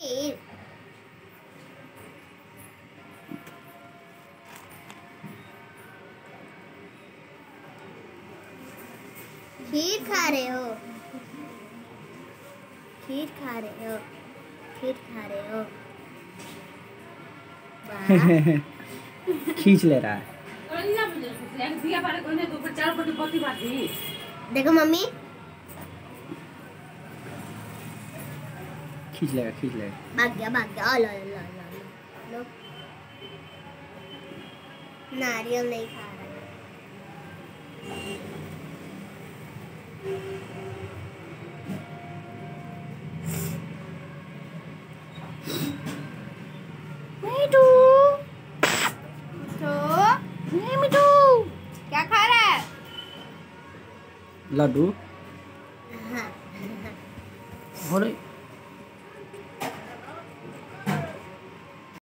खीर खीर खा रहे हो, खीर खा रहे हो, खीर खा रहे हो। खींच ले रहा है। देखो मम्मी, खींच लेगा, खींच लेगा। भाग गया, भाग गया। लो लो लो लो, नारियल नहीं खा रहा है। मिठू, मिठू क्या खा रहा है? लड्डू।